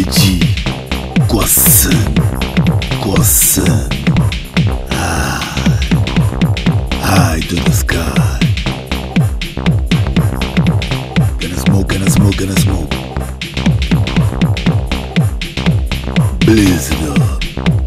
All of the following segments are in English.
G Quasse high to the sky. Gonna smoke blaze it up.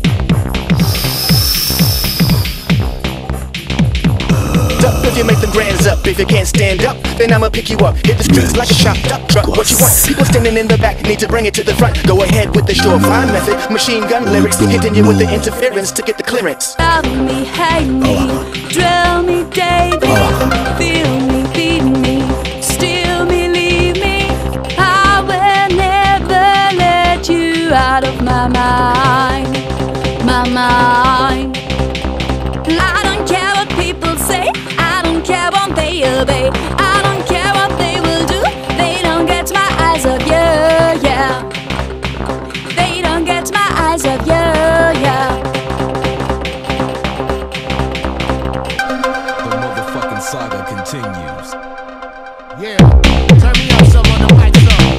If you make them grands up, if you can't stand up, then I'ma pick you up. Hit the streets like a chopped up truck. What you want? People standing in the back, need to bring it to the front. Go ahead with the surefire method, machine gun lyrics, hitting you with the interference to get the clearance. Love me, hate me, drill me, David, feel me, feed me, steal me, leave me. I will never let you out of my mind, my mind. I don't care what people say, I don't care what they obey, I don't care what they will do. They don't get my eyes of you, yeah. They don't get my eyes of you, yeah. The motherfucking saga continues. Yeah, turn me up some on the mic,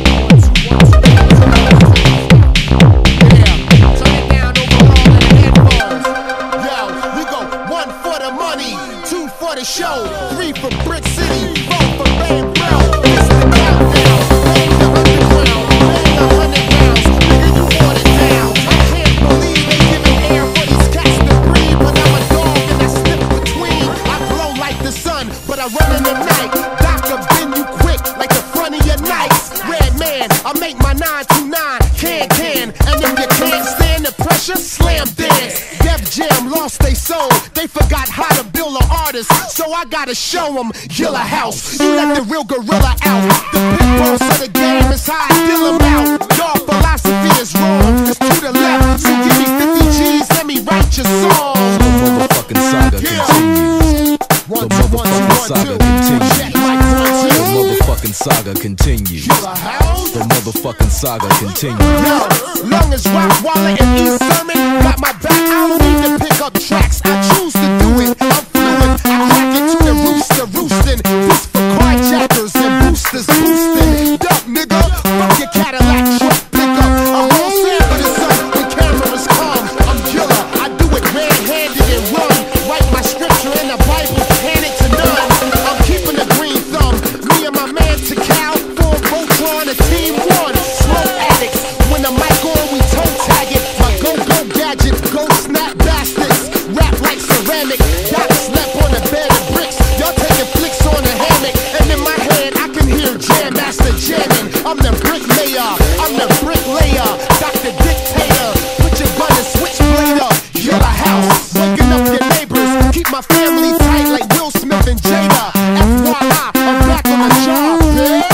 yeah, turn it down overall in the headphones. Yo, we go 1 for the money, 2 for the show, 3 for Brick City, 4 for Ray Brown. It's the countdown, bang the underground, bang 100 rounds, nigga you want it down. I can't believe they giving air for these cats to breathe, but I'm a dog and I slip between. I glow like the sun, but I run in the night. Doctor bend you quick like the front of your Nikes. Red man, I make my 929 can, and if you can't stand the pressure, slam dance. Def Jam lost they soul, they forgot how to build an artist, so I gotta show them Gilla House. You let the real gorilla out. The pit bulls of the game is how I deal them out. Your philosophy is wrong, it's to the left, so give me 50 G's, let me write your song. The motherfucking saga continues. The motherfucking saga continues. The motherfucking saga continues. The motherfucking saga continues. Yo, long as Rock Wallet and East Sermon got my back, I don't need to pick up tracks. I choose to do it. I'm fluent. I crack it to the rooster roosting. This for carjackers and boosters boosting. Duck nigga, fuck your Cadillac truck pickup. I'm all set for the sun when cameras come. I'm killer. I do it red-handed and run. Write my scripture in the Bible, hand it to none. I'm keeping a green thumb. Me and my man Tikal, 4 Voltron, a team 1. Smoke addicts. When the mic on, we toe tag it. My go-go gadget, go snap bastards. Rap like ceramic. Doc slept on a bed of bricks. Y'all taking flicks on a hammock. And in my head, I can hear Jam Master jamming. I'm the bricklayer. I'm the bricklayer. Dr. Dictator. Put your gun and switchblade up. Gilla House. Waking up your neighbors. Keep my family tight like Will Smith and Jada. FYI, I'm back on the job, bitch.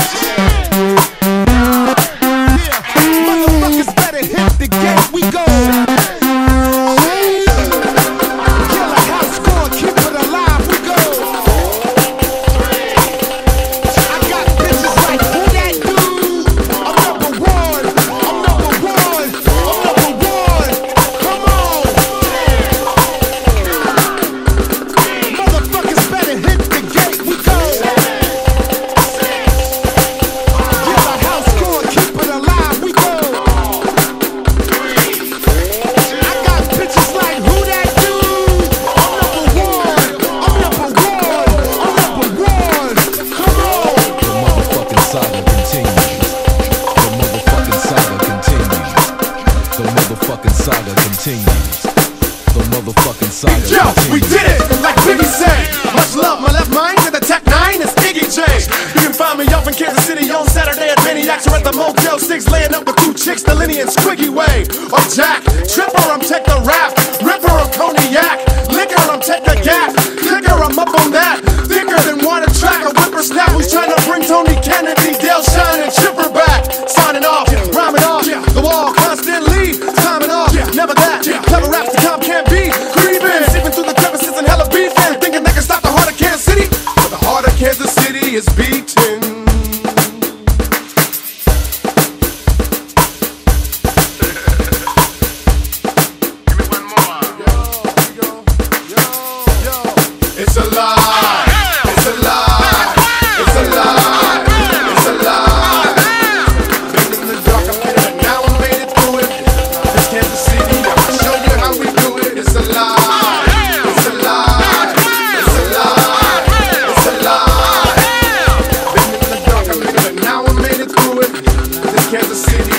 Motherfuckers better hit the gate, we go. Gilla House score, keep it alive, we go. I got bitches like, who that dude? I'm number 1, I'm number 1, I'm number 1. Come on. Motherfuckers better hit the gate, we go. Gilla House score, keep it alive, we go. I got bitches like, who that dude? I'm number 1, I'm number 1, I'm number 1. Come on. The motherfucking saga continues. The motherfucking saga continues. The motherfucking saga continues. The motherfucking saga Yo, we continues. did it, like Biggie said. Much love, my left mind to the Tech 9 is Iggy J. You can find me off in Kansas City on Saturday at Maniacs or at the Motel 6, laying up with 2 chicks, the Lenny and Squiggy way. Or Jack, Tripper, I'm Tech the Rap, Ripper, I'm Cognac, Liquor, I'm Tech the Gap, Liquor, I'm up on that, thicker than water track, a whippersnap who's trying to bring Tony Kennedy, Dale Shine, and Chipper back. Signing off, rhyming off, the wall constantly, timing off, never that, clever raps the comp can't be, creeping, seeping through the crevices and hella beefing, thinking they can stop the heart of Kansas City, but the heart of Kansas City is beating. It's a lie, it's a lie, it's a lie, it's a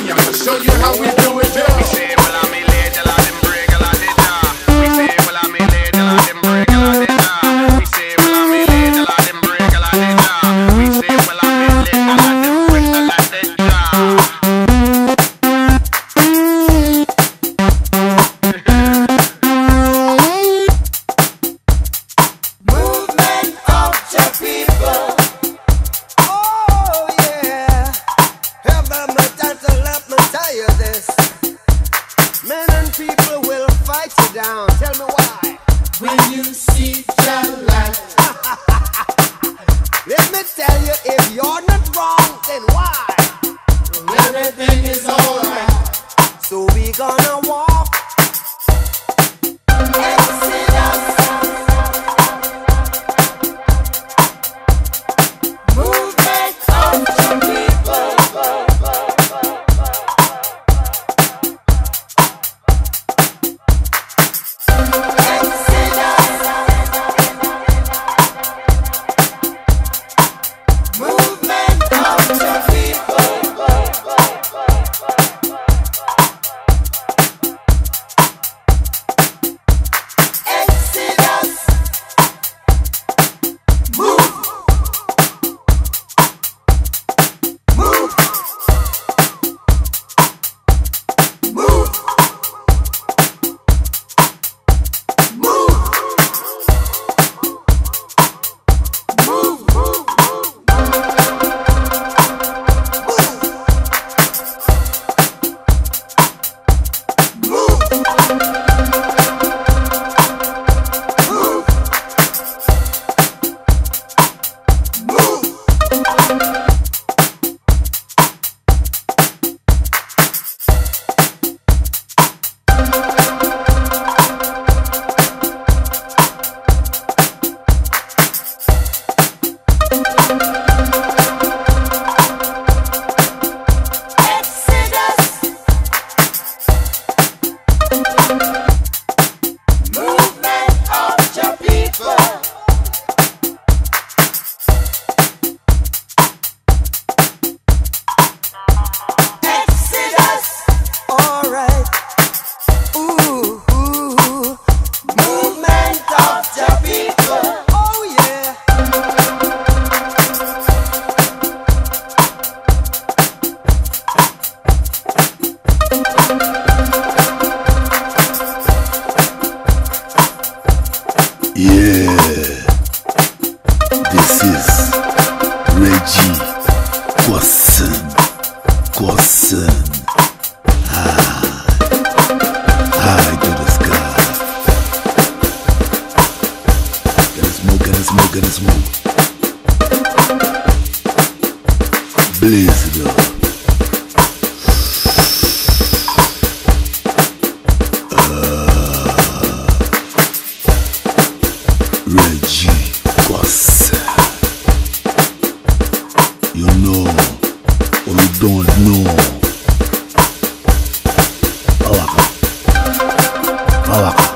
I'ma show you how we do it, yeah. We say, well, I'm in late, till I didn't break, till I did that. We say, well, I'm in late, till I didn't break, till I did that. We say, well, I'm in late, till I didn't break, till I did that. We say, well, I'm in late, till I didn't break, till I did that. Movement of the people. Oh yeah. Let me tell you this. Men and people will fight you down. Tell me why. When you see the light. Let me tell you, if you're not wrong, then why? Everything is alright. So we gonna walk. Exodus. Movement of the people. Movement of the people. Exodus. Move. Move. Move. Move. Move. Yeah, this is Reggie Kwasson. High to the sky. Gonna smoke. Blaze it up. Reggie Kwasson. You know or you don't know. Awaka.